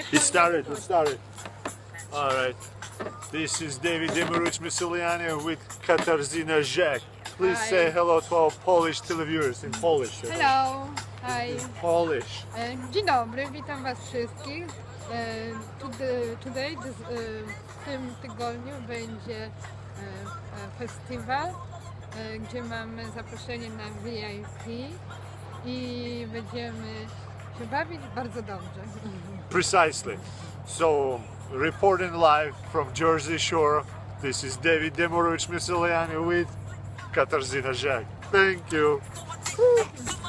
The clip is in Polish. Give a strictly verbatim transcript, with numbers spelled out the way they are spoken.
It started, it started. Alright. This is David Demirowicz Miscellany with Katarzyna Jack. Please Hi. say hello to our Polish televiewers in Polish. Hello, hi. In Polish. E, Dzień dobry, witam Was wszystkich. E, today, today this, e, w tym tygodniu będzie e, e, festiwal, e, gdzie mamy zaproszenie na V I P i będziemy się bawić bardzo dobrze. Precisely. So, reporting live from Jersey Shore, this is David Demirowicz Miscellany with Katarzyna Jack. Thank you.